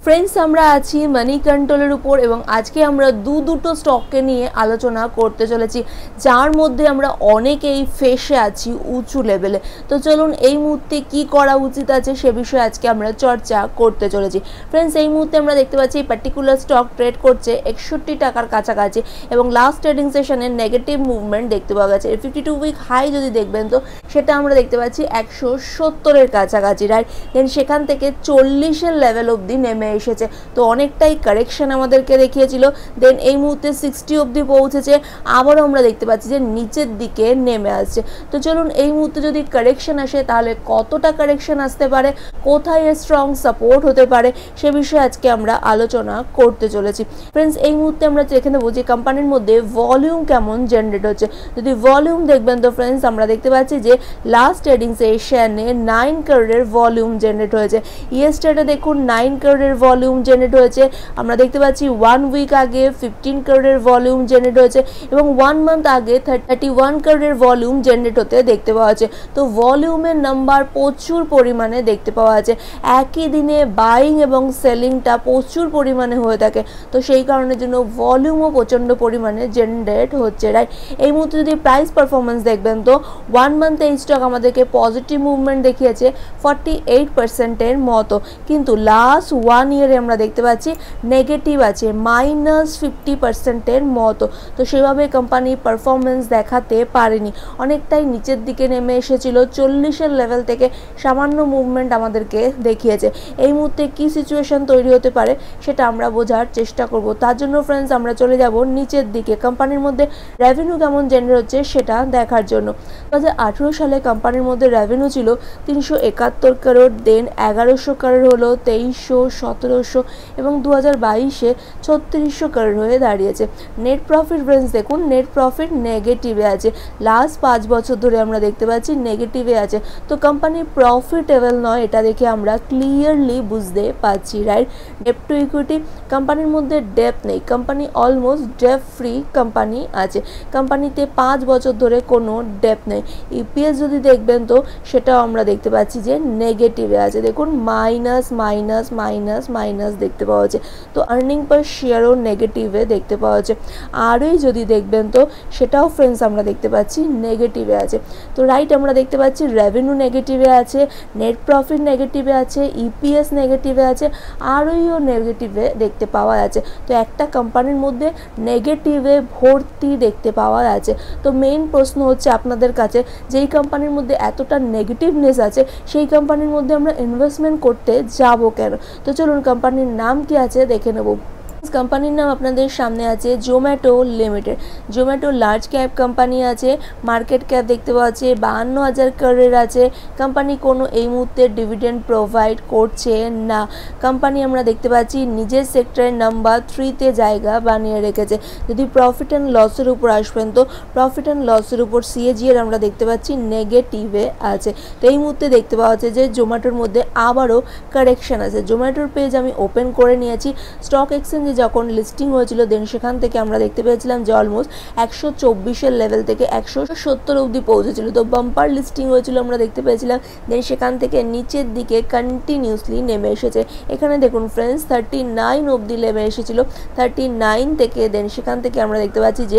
Friends আমরা আছি মানি কন্ট্রোলের উপর এবং আজকে আমরা দুটো স্টককে নিয়ে আলোচনা করতে চলেছি যার মধ্যে আমরা অনেকেই ফেসে আছি উঁচু লেভেলে। তো চলুন এই মুহূর্তে কি করা উচিত আছে সে বিষয়ে আজকে আমরা চর্চা করতে চলেছি। ফ্রেন্ডস এই মুহূর্তে আমরা দেখতে পাচ্ছি পার্টিকুলার স্টক ট্রেড করছে 61 টাকার কাছাকাছি এবং লাস্ট ট্রেডিং সেশনে নেগেটিভ মুভমেন্ট দেখতে পাওয়া গেছে। 52 উইক হাই যদি দেখবেন তো সেটা আমরা দেখতে পাচ্ছি 170 এর কাছাকাছি, রাইট। দেন সেখান থেকে 40 এর লেভেল অবধি নেমে এসেছে, তো অনেকটাই কারেকশন আমাদেরকে দেখিয়েছিল। দেন এই মুহূর্তে 60 অবধি পৌঁছেছে, আবারও আমরা দেখতে পাচ্ছি যে নিচের দিকে নেমে আসছে। তো চলুন এই মুহূর্তে যদি কারেকশন আসে তাহলে কতটা কারেকশন আসতে পারে, কোথায় স্ট্রং সাপোর্ট হতে পারে সে বিষয়ে আজকে আমরা আলোচনা করতে চলেছি। ফ্রেন্ডস এই মুহূর্তে আমরা এখানে বুঝি কোম্পানির মধ্যে ভলিউম কেমন জেনারেট হচ্ছে। যদি ভলিউম দেখবেন তো ফ্রেন্ডস আমরা দেখতে পাচ্ছি যে লাস্ট ট্রেডিং সেশনে 9 করোড়ের ভলিউম জেনারেট হয়েছে। ইয়েস্টারডে দেখুন 9 করোড়ের ভলিউম জেনারেট হয়েছে। আমরা দেখতে পাচ্ছি 1 উইক আগে 15 করোড়ের ভলিউম জেনারেট হয়েছে এবং 1 মান্থ আগে 31 করোড়ের ভলিউম জেনারেট হতে দেখতে পাওয়া যাচ্ছে। তো ভলিউমের নাম্বার প্রচুর পরিমাণে দেখতে পাওয়া যাচ্ছে। একই দিনে বাইং এবং সেলিংটা প্রচুর পরিমাণে হয়ে থাকে, তো সেই কারণের জন্য ভলিউমও প্রচণ্ড পরিমাণে জেনারেট হচ্ছে, রাইট। এই মুহূর্তে যদি প্রাইস পারফরমেন্স দেখবেন তো 1 মান্থে এই স্টক আমাদেরকে পজিটিভ মুভমেন্ট দেখিয়েছে 48% মতো, কিন্তু লাস্ট 1 ইয়ারে আমরা দেখতে পাচ্ছি নেগেটিভ আছে -50% মতো। তো সেভাবে কোম্পানি পারফরমেন্স দেখাতে পারেনি, অনেকটাই নিচের দিকে নেমে এসেছিল। 40 এর লেভেল থেকে সামান্য মুভমেন্ট আমাদেরকে দেখিয়েছে। এই মুহূর্তে কি সিচুয়েশন তৈরি হতে পারে সেটা আমরা বোঝার চেষ্টা করব। তার জন্য ফ্রেন্ডস আমরা চলে যাব নিচের দিকে, কোম্পানির মধ্যে রেভিনিউ কেমন জেনারেট হচ্ছে সেটা দেখার জন্য। 2018 সালে কোম্পানির মধ্যে রেভিনিউ ছিল 371 করোড়, দেন 1100 করোড় হলো, 2300, 1700 এবং 2022-এ 3600 করোড় হয়ে দাঁড়িয়েছে। নেট প্রফিট ফ্রেন্ডস দেখুন, নেট প্রফিট নেগেটিভে আছে। লাস্ট 5 বছর ধরে আমরা দেখতে পাচ্ছি নেগেটিভে আছে। তো কোম্পানি প্রফিটেবল নয়, এটা দেখে আমরা ক্লিয়ারলি বুঝতে পারছি, রাইট। ডেপ টু ইকুইটি, কোম্পানির মধ্যে ডেপ নেই, company almost debt free company আছে। কোম্পানিতে 5 বছর ধরে কোনো ডেপ নেই। ইপিএস যদি দেখবেন তো সেটাও আমরা দেখতে পাচ্ছি যে নেগেটিভে আছে। দেখুন মাইনাস মাইনাস মাইনাস মাইনাস দেখতে পাওয়া যাচ্ছে। তো আর্নিং পার শেয়ারও নেগেটিভে দেখতে পাওয়া যাচ্ছে। আরই যদি দেখবেন তো সেটাও ফ্রেন্ডস আমরা দেখতে পাচ্ছি নেগেটিভে আছে। তো রাইট আমরা দেখতে পাচ্ছি রেভিনিউ নেগেটিভে আছে, নেট প্রফিট নেগেটিভে আছে, ইপিএস নেগেটিভে আছে, আরইও নেগেটিভে দেখতে পাওয়া যাচ্ছে। তো একটা কোম্পানির মধ্যে নেগেটিভে ভর্তি দেখতে পাওয়া যাচ্ছে। তো মেইন প্রশ্ন হচ্ছে আপনাদের কাছে, যেই কোম্পানির মধ্যে এতটা নেগেটিভনেস আছে সেই কোম্পানির মধ্যে আমরা ইনভেস্টমেন্ট করতে যাব কেন? তো চলুন কোম্পানির নাম কি আছে দেখে নেব। কোম্পানির নাম আপনাদের সামনে আছে Zomato limited. Zomato large cap company আছে, মার্কেট ক্যাপ দেখতে পাওয়া যাচ্ছে 52,000 করোড়ের আছে। কোম্পানি কোনো এই মুহূর্তে ডিভিডেন্ড প্রোভাইড করছে না। কোম্পানি আমরা দেখতে পাচ্ছি নিজের সেক্টরের নাম্বার 3-তে জায়গা বানিয়ে রেখেছে। যদি প্রফিট অ্যান্ড লসের উপর আসবেন তো প্রফিট অ্যান্ড লসের উপর সিএজিআর আমরা দেখতে পাচ্ছি নেগেটিভে আছে। তো এই মুহূর্তে দেখতে পাওয়া যাচ্ছে যে জোম্যাটোর মধ্যে আবারও কারেকশন আছে। জোম্যাটোর পেজ আমি ওপেন করে নিয়েছি। স্টক এক্সচেঞ্জে যখন লিস্টিং হয়েছিল দেন সেখান থেকে আমরা দেখতে পেয়েছিলাম যে অলমোস্ট 124 এর লেভেল থেকে 170 অবধি পৌঁছেছিল। তো বাম্পার লিস্টিং হয়েছিল আমরা দেখতে পেয়েছিলাম, দেন সেখান থেকে নিচের দিকে কন্টিনিউসলি নেমে এসেছে। এখানে দেখুন ফ্রেন্ডস 39 অবধি নেমে এসেছিল, 39 থেকে দেন সেখান থেকে আমরা দেখতে পাচ্ছি যে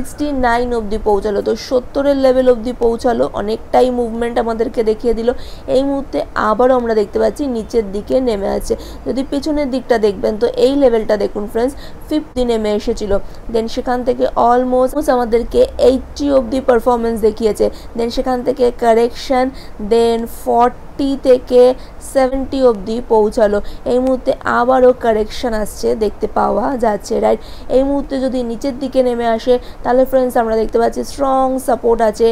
69 অবধি পৌঁছালো। তো 70 এর লেভেল অবধি পৌঁছালো, অনেকটাই মুভমেন্ট আমাদেরকে দেখিয়ে দিল। এই মুহূর্তে আবারও আমরা দেখতে পাচ্ছি নিচের দিকে নেমে আছে। যদি পেছনের দিকটা দেখবেন তো এই লেভেলটা দেখুন ফ্রেন্ডস 50 নেমে এসেছিল, দেন সেখান থেকে অলমোস্ট আমাদেরকে 80 অবধি পারফরমেন্স দেখিয়েছে। দেন সেখান থেকে কারেকশন, দেন 40 থেকে 70 অবধি পৌঁছালো। এই মুহূর্তে আবারও কারেকশন আসছে দেখতে পাওয়া যাচ্ছে, রাইট। এই মুহূর্তে যদি নিচের দিকে নেমে আসে তাহলে ফ্রেন্ডস আমরা দেখতে পাচ্ছি স্ট্রং সাপোর্ট আছে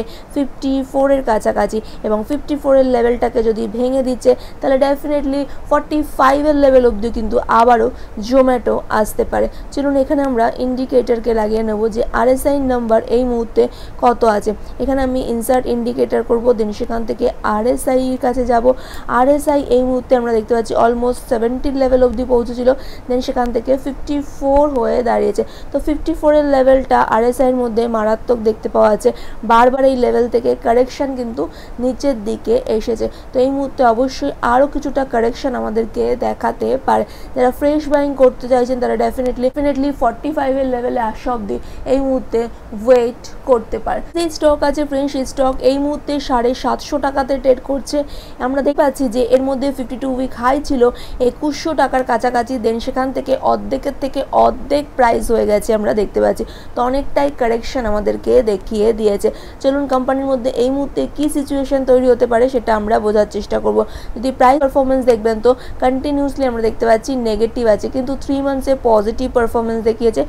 54 এর কাছাকাছি এবং 54 এর লেভেলটাকে যদি ভেঙে দিচ্ছে তাহলে ডেফিনেটলি 45 এর লেভেল অবধি কিন্তু আবারও জোম্যাটো আসতে পারে। চলুন এখানে আমরা ইন্ডিকেটরকে লাগিয়ে নেব যে আরএসআই নাম্বার এই মুহূর্তে কত আছে। এখানে আমি ইনসার্ট ইন্ডিকেটর করব, দেন সেখান থেকে আরএসআই এর কাছে যাব। RSI এই মুহূর্তে আমরা দেখতে পাচ্ছি অলমোস্ট 70 লেভেল অবধি পৌঁছেছিল, দেন সেখান থেকে 54 হয়ে দাঁড়িয়েছে। তো 54 এর লেভেলটা RSI এর মধ্যে মারাত্মক দেখতে পাওয়া যাচ্ছে। বারবার এই লেভেল থেকে কারেকশন কিন্তু নিচের দিকে এসেছে। তো এই মুহূর্তে অবশ্যই আরও কিছুটা কারেকশন আমাদেরকে দেখাতে পারে। যারা ফ্রেশ বাইং করতে চাইছেন তারা ডেফিনেটলি 45 এর লেভেলে আসা অবধি এই মুহূর্তে ওয়েট করতে পারে। যে স্টক আছে ফ্রেন্ডস, এই স্টক এই মুহূর্তে 750 টাকাতে ট্রেড করছে। আমরা দেখতে পাচ্ছি যে এর মধ্যে 52 উইক হাই ছিল 2100 টাকার কাছাকাছি, দেন সেখান থেকে অর্ধেকের থেকে অর্ধেক প্রাইস হয়ে গেছে আমরা দেখতে পাচ্ছি। তো অনেকটাই কারেকশন আমাদেরকে দেখিয়ে দিয়েছে। চলুন কোম্পানির মধ্যে এই মুহূর্তে কি সিচুয়েশন তৈরি হতে পারে সেটা আমরা বোঝার চেষ্টা করব। যদি প্রাইস পারফরমেন্স দেখবেন তো কন্টিনিউসলি আমরা দেখতে পাচ্ছি নেগেটিভ আছে, কিন্তু 3 মান্থসে পজিটিভ পারফরমেন্স দেখিয়েছে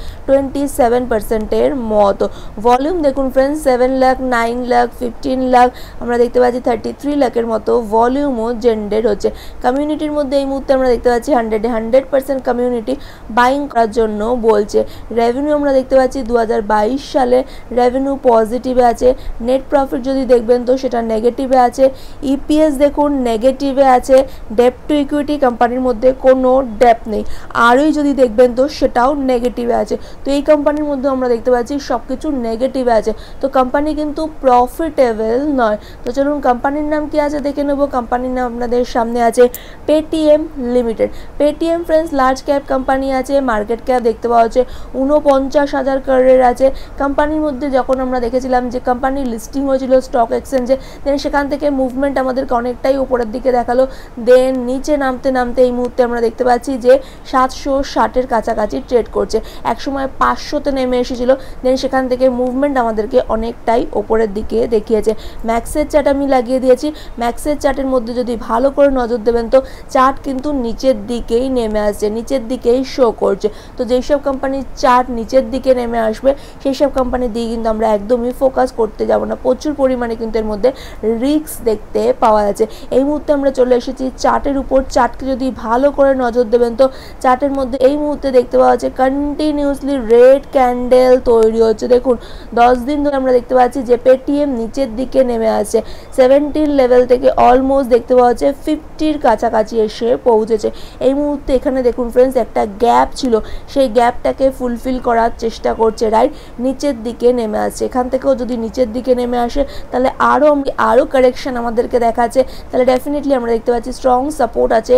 27% মতো। ভলিউম দেখুন ফ্রেন্ডস, 7 লাখ, 9 লাখ, 15 লাখ, আমরা দেখতে পাচ্ছি 33 লাখের মতো ভলিউমও জেনারেট হচ্ছে। কমিউনিটির মধ্যে এই মুহূর্তে আমরা দেখতে পাচ্ছি 100% কমিউনিটি বাইং করার জন্য বলছে। রেভিনিউ আমরা দেখতে পাচ্ছি 2022 সালে রেভিনিউ পজিটিভে আছে। নেট প্রফিট যদি দেখবেন তো সেটা নেগেটিভে আছে। ইপিএস দেখুন নেগেটিভে আছে। ডেপ টু ইকুইটি কোম্পানির মধ্যে কোনো ডেপ নেই। আরই যদি দেখবেন তো সেটাও নেগেটিভে আছে। তো এই কোম্পানির মধ্যে আমরা দেখতে পাচ্ছি সব কিছু নেগেটিভে আছে। তো কোম্পানি কিন্তু প্রফিটেবল নয়। তো চলুন কোম্পানির নাম কি আছে দেখে নেব। কোম্পানির নাম আপনাদের সামনে আছে Paytm limited. Paytm friends large cap company আছে। মার্কেট ক্যাপ দেখতে পাওয়া হচ্ছে 49,000 করোড়ের আছে। কোম্পানির মধ্যে যখন আমরা দেখেছিলাম যে কোম্পানির লিস্টিং হয়েছিল স্টক এক্সচেঞ্জে, দেন সেখান থেকে মুভমেন্ট আমাদেরকে অনেকটাই উপরের দিকে দেখালো। দেন নিচে নামতে নামতে এই মুহূর্তে আমরা দেখতে পাচ্ছি যে 760-এর কাছাকাছি ট্রেড করছে। একসময় 500-তে নেমে এসেছিল, দেন সেখান থেকে মুভমেন্ট আমাদেরকে অনেকটাই ওপরের দিকে দেখিয়েছে। ম্যাক্সের চার্ট আমি লাগিয়ে দিয়েছি। ম্যাক্সের চার্টের মধ্যে যদি ভালো করে নজর দেবেন তো চার্ট কিন্তু নিচের দিকেই নেমে আসছে, নিচের দিকেই শো করছে। তো যেই সব কোম্পানির চার্ট নিচের দিকে নেমে আসবে সেই সব কোম্পানির দিকে কিন্তু আমরা একদমই ফোকাস করতে যাব না। প্রচুর পরিমাণে কিন্তু এর মধ্যে রিস্ক দেখতে পাওয়া যাচ্ছে। এই মুহূর্তে আমরা চলে এসেছি চার্টের উপর। চার্টকে যদি ভালো করে নজর দেবেন তো চার্টের মধ্যে এই মুহূর্তে দেখতে পাওয়া যাচ্ছে কন্টিনিউসলি রেড ক্যান্ডেল তৈরি হচ্ছে। দেখুন 10 দিন ধরে আমরা দেখতে পাচ্ছি যে পেটিএম নিচের দিকে নেমে আসছে। 70 লেভেল থেকে অলমোস্ট দেখতে পাওয়া যাচ্ছে 50-র কাছাকাছি এসে পৌঁছেছে। এই মুহূর্তে এখানে দেখুন ফ্রেন্ডস একটা গ্যাপ ছিল, সেই গ্যাপটাকে ফুলফিল করার চেষ্টা করছে, রাইট? নিচের দিকে নেমে আসছে। এখান থেকেও যদি নিচের দিকে নেমে আসে তাহলে আরও কারেকশন আমাদেরকে দেখাচ্ছে। তাহলে ডেফিনেটলি আমরা দেখতে পাচ্ছি স্ট্রং সাপোর্ট আছে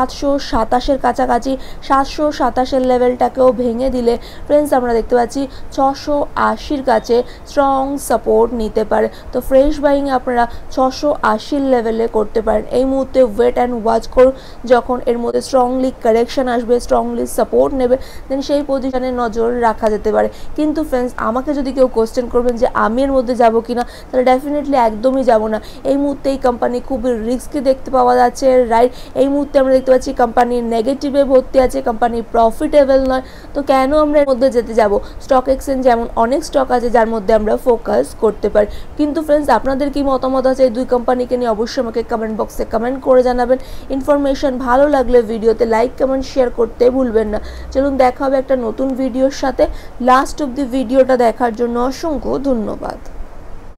727-এর কাছাকাছি। 727-এর লেভেলটাকেও ভেঙে দিলে ফ্রেন্ডস আমরা দেখতে পাচ্ছি 680-র কাছে স্ট্রং সাপোর্ট নিতে পারে। তো ফ্রেশ বাইং আপনারা 680 লেভেলে করতে পারেন। এই মুহূর্তে ওয়েট অ্যান্ড ওয়াচ করুন, যখন এর মধ্যে স্ট্রংলি কারেকশন আসবে, স্ট্রংলি সাপোর্ট নেবে, দেন সেই পজিশনে নজর রাখা যেতে পারে। কিন্তু ফ্রেন্ডস আমাকে যদি কেউ কোশ্চেন করবেন যে আমি এর মধ্যে যাব কিনা, তাহলে ডেফিনেটলি একদমই যাব না। এই মুহূর্তে এই কোম্পানি খুবই রিস্কি দেখতে পাওয়া যাচ্ছে, রাইট? এই মুহূর্তে আমরা দেখতে পাচ্ছি কোম্পানি নেগেটিভে ভর্তি আছে, কোম্পানি প্রফিটেবল নয়। তো কেন আমরা এর মধ্যে যেতে যাব? স্টক এক্সচেঞ্জ যেমন অনেক স্টক আছে যার মধ্যে আমরা ফোকাস করতে পারি। কিন্তু ফ্রেন্ডস আপনাদের কি মতামত আছে এই দুই কোম্পানিকে নিয়ে অবশ্যই আমাকে কমেন্ট বক্সে কমেন্ট করে জানাবেন। ইনফরমেশন ভালো লাগলে ভিডিওতে লাইক কমেন্ট শেয়ার করতে ভুলবেন না। চলুন দেখা হবে একটা নতুন ভিডিওর সাথে। লাস্ট অব দি ভিডিওটা দেখার জন্য অসংখ্য ধন্যবাদ।